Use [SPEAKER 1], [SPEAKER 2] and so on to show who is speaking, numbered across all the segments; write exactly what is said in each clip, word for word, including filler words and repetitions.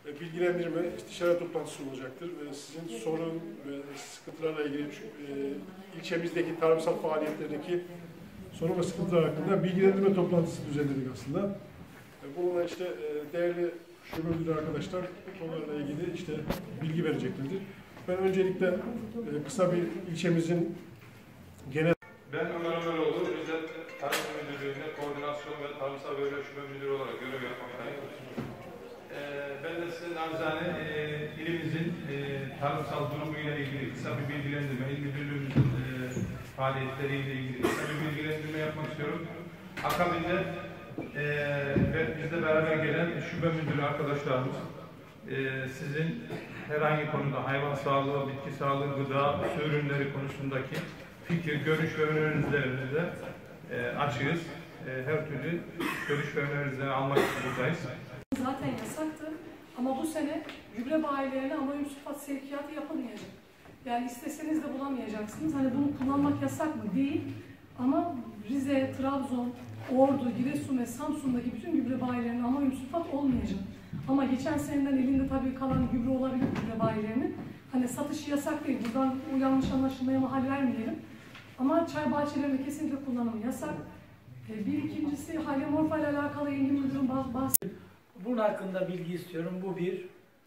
[SPEAKER 1] bilgilendirme, istişare toplantısı olacaktır ve sizin sorun ve sıkıntılarla ilgili e, ilçemizdeki tarımsal faaliyetlerdeki sorun ve sıkıntılar hakkında bilgilendirme toplantısı düzenledik aslında. Bununla işte e, değerli şube müdürü arkadaşlar konularla ilgili işte bilgi vereceklerdir. Ben öncelikle e, kısa bir ilçemizin genel...
[SPEAKER 2] Ben Ömer Ömeroğlu, Rize Tarım Müdürlüğü'nde koordinasyon ve tarımsal bölge şube müdürü olarak görev yapmaktayım. Ee, ben de size nacizane e, ilimizin e, tarımsal durumuyla ilgili kısa bir bilgilendirme, il müdürlüğümüzün e, faaliyetleriyle ilgili kısa bir bilgilendirme yapmak istiyorum. Akabinde e, ve bizle beraber gelen şube müdürü arkadaşlarımız e, sizin herhangi konuda hayvan sağlığı, bitki sağlığı, gıda, su ürünleri konusundaki fikir, görüş ve önerilerinizi de e, açığız. E, her türlü görüş ve önerileri almak için buradayız.
[SPEAKER 3] Zaten yasaktı ama bu sene gübre bayilerine amonyum sülfat sevkiyatı yapılmayacak. Yani isteseniz de bulamayacaksınız. Hani bunu kullanmak yasak mı? Değil. Ama Rize, Trabzon, Ordu, Giresun ve Samsun'daki bütün gübre bayilerine amonyum sülfat olmayacak. Ama geçen seneden elinde tabii kalan gübre olabilir gübre bayilerinin. Hani satışı yasak değil. Buradan o yanlış anlaşılmaya mahal vermeyelim. Ama çay bahçelerinde kesinlikle kullanımı yasak. Bir ikincisi halemorfa ile alakalı ilgili müdürün bahsettiği.
[SPEAKER 4] Bunun hakkında bilgi istiyorum. Bu bir.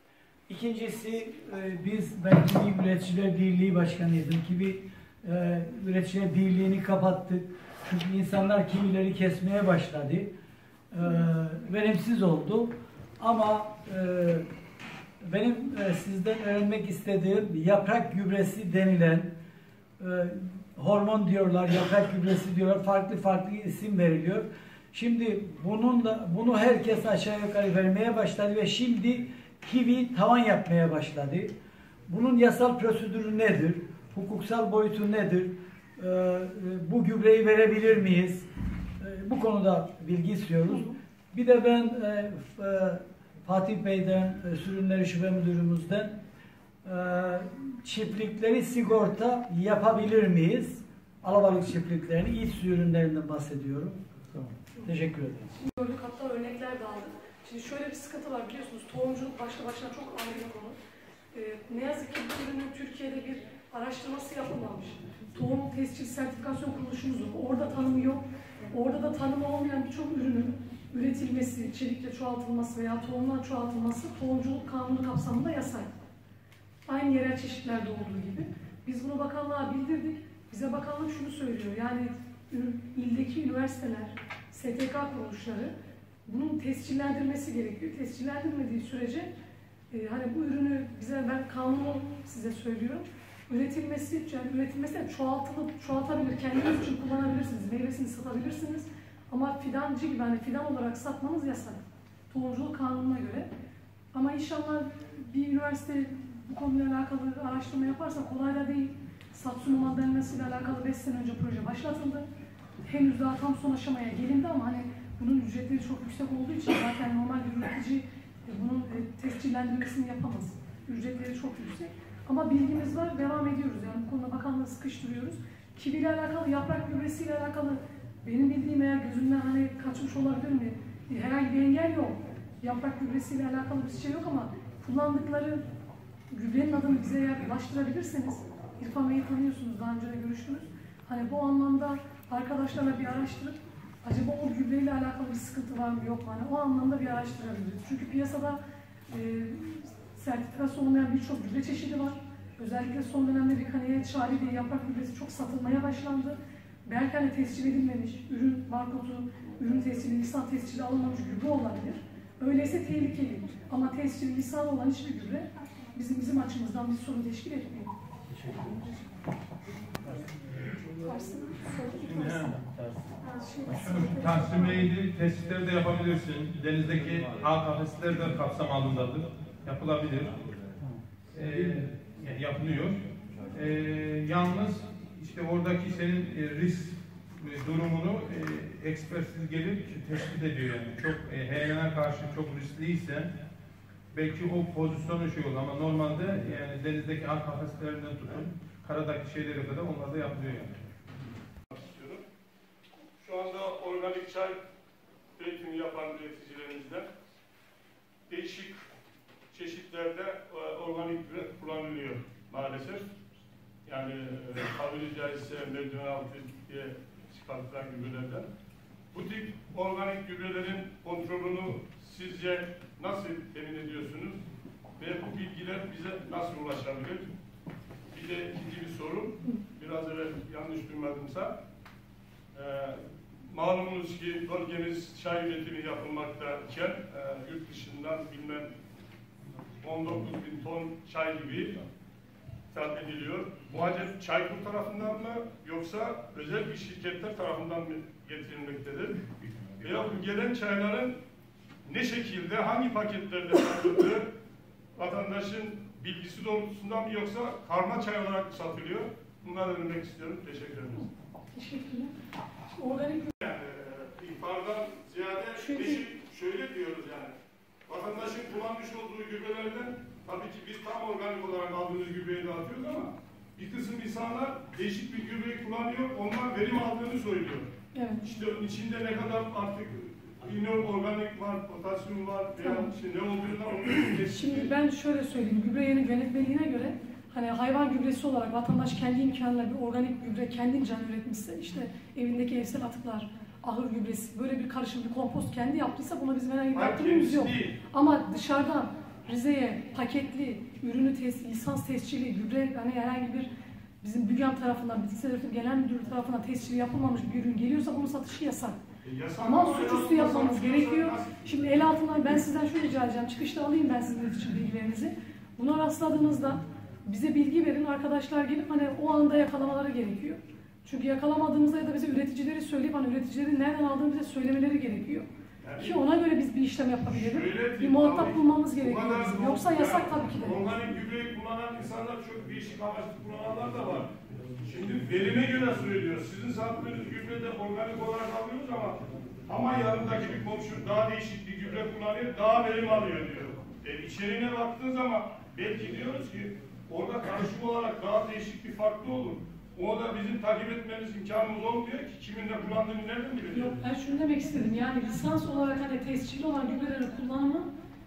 [SPEAKER 4] İkincisi biz, ben Kivi Üreticiler Birliği Başkanıydım. Kivi e, Üreticiler Birliği'ni kapattık. Çünkü insanlar kivileri kesmeye başladı. E, verimsiz oldu. Ama e, benim e, sizden öğrenmek istediğim yaprak gübresi denilen e, hormon diyorlar, yaprak gübresi diyorlar, farklı farklı isim veriliyor. Şimdi bunun da, bunu herkes aşağı yukarı vermeye başladı ve şimdi Kivi tavan yapmaya başladı. Bunun yasal prosedürü nedir? Hukuksal boyutu nedir? Ee, bu gübreyi verebilir miyiz? Ee, bu konuda bilgi istiyoruz. Bir de ben e, Fatih Bey'den, e, Sürünleri Şube Müdürümüzden e, çiftlikleri sigorta yapabilir miyiz? Alabalık çiftliklerini, iç su ürünlerinden bahsediyorum. Tamam. Teşekkür ederim.
[SPEAKER 3] Gördük, hatta örnekler de aldık. Şimdi şöyle bir sıkıntı var, biliyorsunuz tohumculuk başlı başına çok ayrı bir konu. Ee, ne yazık ki bu ürünün Türkiye'de bir araştırması yapılmamış. Tohum tescil sertifikasyon kuruluşumuz yok. Orada tanımı yok. Orada da tanımı olmayan birçok ürünün üretilmesi, çelikle çoğaltılması veya tohumla çoğaltılması tohumculuk kanunu kapsamında yasak. Aynı yerel çeşitlerde olduğu gibi. Biz bunu bakanlığa bildirdik. Bize bakanlık şunu söylüyor, yani ildeki üniversiteler, S T K kuruluşları bunun tescillendirmesi gerekiyor. Tescillendirmediği sürece e, hani bu ürünü bize, ben kanunu size söylüyorum, üretilmesi, yani üretilmesi de çoğaltılıp çoğaltabilir, kendiniz için kullanabilirsiniz, meyvesini satabilirsiniz. Ama fidancı gibi, hani fidan olarak satmanız yasak. Tohumculuk kanununa göre. Ama inşallah bir üniversite bu konuyla alakalı araştırma yaparsa, kolay da değil. Satsuma mandalınasıyla alakalı beş sene önce proje başlatıldı. Henüz daha tam son aşamaya gelindi ama hani bunun ücretleri çok yüksek olduğu için zaten normal bir üretici bunun tescillendirmesini yapamaz. Ücretleri çok yüksek. Ama bilgimiz var, devam ediyoruz. Yani bu konuda bakanlığı sıkıştırıyoruz. Kivi ile alakalı, yaprak gübresiyle alakalı benim bildiğim, eğer gözümden hani kaçmış olabilir mi? Herhangi bir engel yok. Yaprak gübresiyle alakalı bir şey yok ama kullandıkları gübrenin adını bize eğer ulaştırabilirseniz, İrfan Bey'i tanıyorsunuz, daha önce de görüştünüz. Hani bu anlamda arkadaşlarla bir araştırıp acaba o gübreyle alakalı bir sıkıntı var mı yok mu? Hani o anlamda bir araştırabiliriz. Çünkü piyasada e, sertifikası olmayan birçok gübre çeşidi var. Özellikle son dönemde bir kaniyet şari diye yaprak gübresi çok satılmaya başlandı. Belki hani tescil edilmemiş, ürün barkodu, ürün tescili, lisan tescili alınmamış gübre olabilir. Öyleyse tehlikeli. Ama tescili, lisan olan hiçbir gübre bizim bizim açımızdan bir sorun teşkil etmiyor.
[SPEAKER 4] Teşekkür ederim.
[SPEAKER 2] Şunu Taksim'le ilgili tespitleri de yapabilirsin. Denizdeki ağ kafesleri de kapsam altındadır. Yapılabilir. Ee, yani yapılıyor. Ee, yalnız işte oradaki senin e, risk e, durumunu e, ekspertiz gelip tespit ediyor yani. Çok e, heyelana karşı çok riskliyse belki o pozisyonu şey olur ama normalde yani denizdeki ağ kafeslerinden tutun karadaki şeylere kadar onlar da yapılıyor yani.
[SPEAKER 1] Şu anda organik çay üretimini yapan üreticilerimizden değişik
[SPEAKER 5] organik gübre kullanılıyor maalesef. Yani e, tabiri caizse merdiven altı diye çıkartılan gübrelerden. Bu tip organik gübrelerin kontrolünü sizce nasıl temin ediyorsunuz? Ve bu bilgiler bize nasıl ulaşabilir? Bir de ikinci bir soru, biraz evvel yanlış duymadımsa, e, malumunuz ki bölgemiz çay üretimi yapılmaktayken e, yurt dışından bilmem on dokuz bin ton çay gibi ithal ediliyor. Bu acaba Çaykur tarafından mı yoksa özel bir şirketler tarafından mı getirilmektedir? Veya bu gelen çayların ne şekilde, hangi paketlerde satıldığı vatandaşın bilgisi doğrultusunda mı yoksa karma çay olarak mı satılıyor? Bunları öğrenmek istiyorum. Teşekkür ederim.
[SPEAKER 3] Teşekkürler. Organik
[SPEAKER 5] Yani e, ihbardan ziyade
[SPEAKER 3] Şöyle-
[SPEAKER 5] beşik şöyle diyoruz yani. Vatandaşın kullanmış olduğu gübrelerden tabii ki biz tam organik olarak aldığımız gübreyi dağıtıyoruz ama bir kısım insanlar değişik bir gübreyi kullanıyor, ondan verim aldığını söylüyor.
[SPEAKER 3] evet.
[SPEAKER 5] İşte onun içinde ne kadar artık bilmiyorum organik var, potasyum var veya
[SPEAKER 3] Tamam.
[SPEAKER 5] işte ne olduğundan onu
[SPEAKER 3] Şimdi ben şöyle söyleyeyim, gübre yeni yönetmeliğine göre hani hayvan gübresi olarak vatandaş kendi imkanıyla bir organik gübre kendince üretmişse, işte evindeki evsel atıklar, ahır gübresi, böyle bir karışım, bir kompost kendi yaptıysa buna bizim herhangi bir yaptırımımız yok.
[SPEAKER 5] değil.
[SPEAKER 3] Ama dışarıdan Rize'ye paketli, ürünü tes, lisans tescilli, gübre hani herhangi bir bizim BÜGEM tarafından, Bitkisel Üretim Genel Müdürlüğü tarafından tescili yapılmamış bir ürün geliyorsa bunun satışı yasak.
[SPEAKER 5] E,
[SPEAKER 3] Ama suçüstü yapmamız gerekiyor. Şimdi el altından ben sizden şöyle rica edeceğim. Çıkışta alayım ben sizin için bilgilerinizi. Buna rastladığınızda bize bilgi verin. Arkadaşlar gelip hani o anda yakalamaları gerekiyor. Çünkü yakalamadığımızda ya da bize üreticileri söyleyip hani üreticilerin nereden aldığını bize söylemeleri gerekiyor.
[SPEAKER 5] Yani,
[SPEAKER 3] Ki ona göre biz bir işlem yapabiliriz.
[SPEAKER 5] şöyle
[SPEAKER 3] Bir
[SPEAKER 5] diyeyim,
[SPEAKER 3] muhatap
[SPEAKER 5] tabii,
[SPEAKER 3] bulmamız
[SPEAKER 5] bu
[SPEAKER 3] gerekiyor
[SPEAKER 5] kadar
[SPEAKER 3] bizim.
[SPEAKER 5] zor-
[SPEAKER 3] Yoksa yasak
[SPEAKER 5] yani,
[SPEAKER 3] tabii ki de.
[SPEAKER 5] Organik gübreyi kullanan insanlar çok değişik amaçlı kullananlar da var. Şimdi verime göre söylüyor. Sizin sattığınız gübre de organik olarak alıyoruz ama ama yanındaki bir komşu daha değişik bir gübre kullanıyor, daha verim alıyor diyor. E, içeriğine baktığın zaman belki diyoruz ki orada karışım olarak daha değişik bir farklı olur. Onu da bizim takip etmemiz imkanımız olmuyor ki kimin ne kullandığını nereden
[SPEAKER 3] Yok
[SPEAKER 5] bileceğiz?
[SPEAKER 3] ben şunu demek istedim. Yani lisans olarak hani tescilli olan gübrelerin kullanımı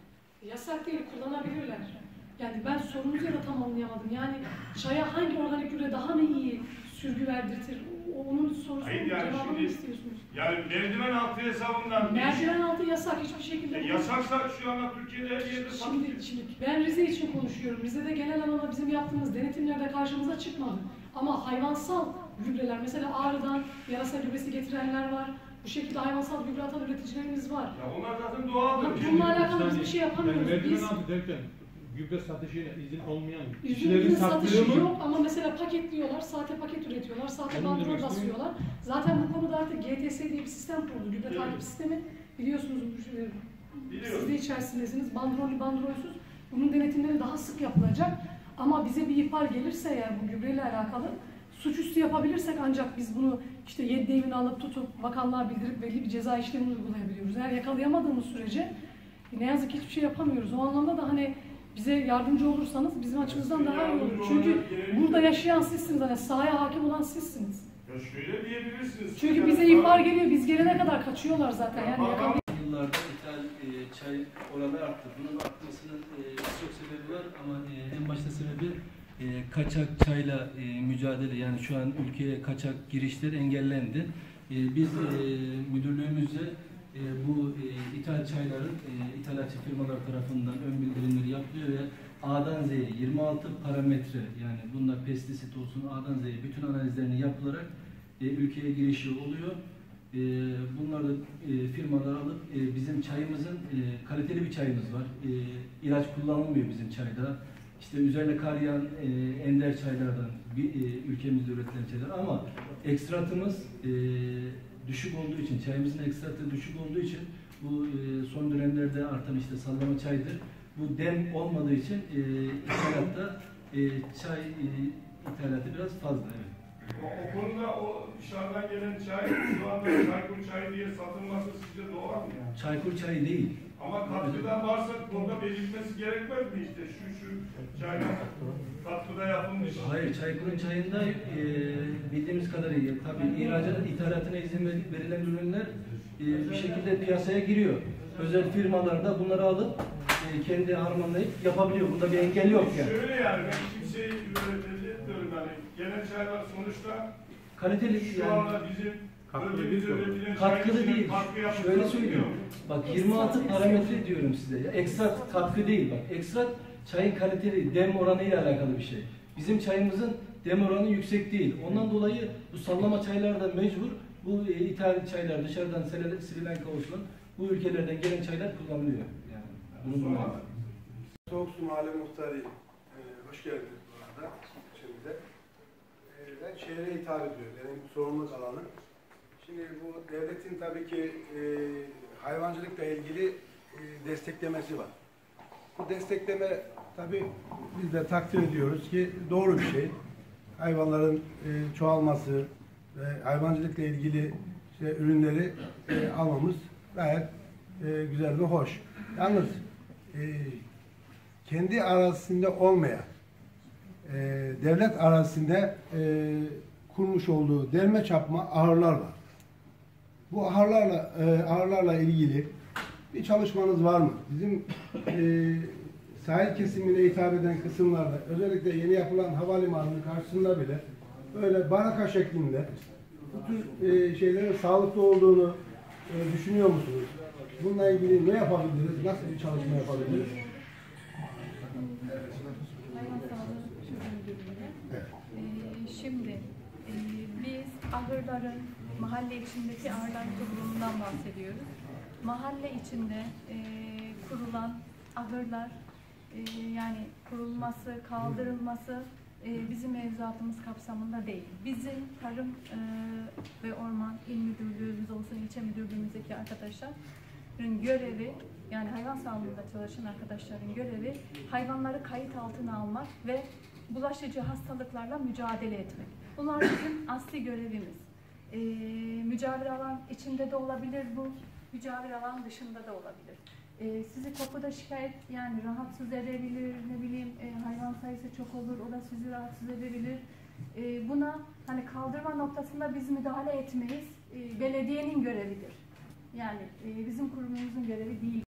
[SPEAKER 3] yasak değil, kullanabilirler. Yani ben sorunuzu ya da tam anlayamadım. Yani çaya hangi organik gübre daha mı iyi sürgü verdirtir? O- Onun sorusunun
[SPEAKER 5] Hayır, yani
[SPEAKER 3] cevabını
[SPEAKER 5] şimdi-
[SPEAKER 3] mı istiyorsunuz?
[SPEAKER 5] Yani merdiven altı hesabından
[SPEAKER 3] Merdiven altı yasak hiçbir şekilde.
[SPEAKER 5] E, yasaksa şu anda Türkiye'de her yerde satılıyor.
[SPEAKER 3] Şimdi, şimdi ben Rize için konuşuyorum. Rize'de genel anlamda bizim yaptığımız denetimlerde karşımıza çıkmadı. Ama hayvansal gübreler, mesela Ağrı'dan yarasa gübresi getirenler var. Bu şekilde hayvansal gübre atan üreticilerimiz var.
[SPEAKER 5] Ya onlar zaten doğaldır.
[SPEAKER 3] Ama bununla alakalı biz bir şey yapamıyoruz.
[SPEAKER 6] Yani merdiven
[SPEAKER 3] Biz
[SPEAKER 6] altı derken gübre satışıyla izin olmayan
[SPEAKER 3] Üzümün
[SPEAKER 6] kişilerin
[SPEAKER 3] satışı
[SPEAKER 6] sattığı mı?
[SPEAKER 3] yok ama mesela paketliyorlar, sahte paket üretiyorlar, sahte
[SPEAKER 6] Onu
[SPEAKER 3] bandrol
[SPEAKER 6] demek
[SPEAKER 3] basıyorlar. Zaten bu konuda artık G T S diye bir sistem kuruldu, gübre
[SPEAKER 5] Evet.
[SPEAKER 3] takip sistemi. Biliyorsunuz, e,
[SPEAKER 5] Biliyorum.
[SPEAKER 3] siz de içerisindesiniz, bandrollü bandrolsüz. Bunun denetimleri daha sık yapılacak. Ama bize bir ihbar gelirse eğer bu gübreyle alakalı, suçüstü yapabilirsek ancak biz bunu işte yedi devini alıp tutup bakanlığa bildirip belli bir ceza işlemi uygulayabiliyoruz. Eğer yakalayamadığımız sürece ne yazık ki hiçbir şey yapamıyoruz. O anlamda da hani bize yardımcı olursanız bizim açımızdan daha iyi olur. Çünkü burada yaşayan sizsiniz, hani sahaya hakim olan sizsiniz.
[SPEAKER 5] Ya şöyle diyebilirsiniz.
[SPEAKER 3] Çünkü bize ihbar geliyor, biz gelene kadar kaçıyorlar zaten. Yani yakalay-
[SPEAKER 7] Yıllarda ithal e, çay oranı arttı. Bunun artmasının e, birçok sebebi var ama e, en başta sebebi e, kaçak çayla e, mücadele. Yani şu an ülkeye kaçak girişler engellendi. E, biz e, müdürlüğümüzce e, bu e, ithal çayların e, ithalatçı firmalar tarafından ön bildirimleri yapılıyor ve A'dan Z'ye yirmi altı parametre, yani bunda pestisit olsun A'dan Z'ye bütün analizlerini yapılarak e, ülkeye girişi oluyor. E, bunlar da e, firmalar alıp e, bizim çayımızın e, kaliteli bir çayımız var. E, ilaç kullanılmıyor bizim çayda. İşte üzerine kar yağan e, ender çaylardan bir, e, ülkemizde üretilen çaylar ama ekstratımız e, düşük olduğu için, çayımızın ekstratı düşük olduğu için bu e, son dönemlerde artan işte sallama çaydır. Bu dem olmadığı için e, ithalatta e, çay e, ithalatı biraz fazla. Evet.
[SPEAKER 5] O, o konuda o dışarıdan gelen çay şu anda Çaykur çayı diye satılması sizce doğal mı yani?
[SPEAKER 7] Çaykur çayı değil.
[SPEAKER 5] Ama katkıdan varsa burada belirtmesi gerekmez mi işte şu şu çayla katkıda yapılmış.
[SPEAKER 7] Hayır, Çaykur'un çayında e, bildiğimiz kadarıyla tabii ihracat, ithalatına izin ver- verilen ürünler e, bir şekilde piyasaya giriyor. Özel firmalar da bunları alıp e, kendi harmanlayıp yapabiliyor. Bunda bir engel yok yani.
[SPEAKER 5] Şöyle yani ben kimseyi üreteceğim diyorum yani. Genel çaylar sonuçta
[SPEAKER 7] Kaliteli
[SPEAKER 5] şu
[SPEAKER 7] yani.
[SPEAKER 5] anda bizim bölgemizde üretilen
[SPEAKER 7] Katkılı
[SPEAKER 5] çay
[SPEAKER 7] değil.
[SPEAKER 5] katkı yapmak
[SPEAKER 7] Şöyle
[SPEAKER 5] yok.
[SPEAKER 7] söyleyeyim. Bak yirmi altı parametre diyorum size. Ya. Ekstrat katkı değil. Bak ekstrat çayın kaliteli dem oranı ile alakalı bir şey. Bizim çayımızın dem oranı yüksek değil. Ondan dolayı bu sallama çaylarda mecbur bu e, ithal çaylar dışarıdan Sri Sri Lanka olsun bu ülkelerden gelen çaylar kullanılıyor. Yani bunu
[SPEAKER 5] Sonra
[SPEAKER 8] Soğuk Su Mahalle Muhtarı, e, hoş geldiniz bu arada şimdi de. E, ben şehre hitap ediyorum, benim sorumluluk alanım. Şimdi bu devletin tabii ki e, hayvancılıkla ilgili e, desteklemesi var. Bu destekleme tabii biz de takdir ediyoruz ki doğru bir şey. Hayvanların e, çoğalması ve hayvancılıkla ilgili işte, ürünleri e, almamız gayet e, güzel ve hoş. Yalnız e, kendi arazisinde olmayan, e, devlet arazisinde e, kurmuş olduğu derme çapma ahırlar var. Bu ahırlarla, e, ahırlarla ilgili bir çalışmanız var mı? Bizim e, sahil kesimine hitap eden kısımlarda, özellikle yeni yapılan havalimanının karşısında bile böyle baraka şeklinde bu tür e, şeylerin sağlıklı olduğunu e, düşünüyor musunuz? Bununla ilgili ne yapabiliriz? Nasıl bir çalışma yapabiliriz?
[SPEAKER 9] Hayvan Sağlığı Şube Müdürlüğü'ne. Ee, şimdi e, biz ahırların mahalle içindeki ahırlar kurulumundan bahsediyoruz. Mahalle içinde e, kurulan ahırlar e, yani kurulması, kaldırılması e, bizim mevzuatımız kapsamında değil. Bizim Tarım e, ve Orman İl Müdürlüğümüz olsun, ilçe müdürlüğümüzdeki arkadaşların görevi, yani hayvan sağlığında çalışan arkadaşların görevi hayvanları kayıt altına almak ve bulaşıcı hastalıklarla mücadele etmek. Bunlar bizim asli görevimiz. Ee, mücavir alan içinde de olabilir bu, mücavir alan dışında da olabilir. Ee, sizi kokuda şikayet yani rahatsız edebilir, ne bileyim e, hayvan sayısı çok olur, o da sizi rahatsız edebilir. E, buna hani kaldırma noktasında biz müdahale etmeyiz, e, belediyenin görevidir. Yani e, bizim kurumumuzun görevi değil.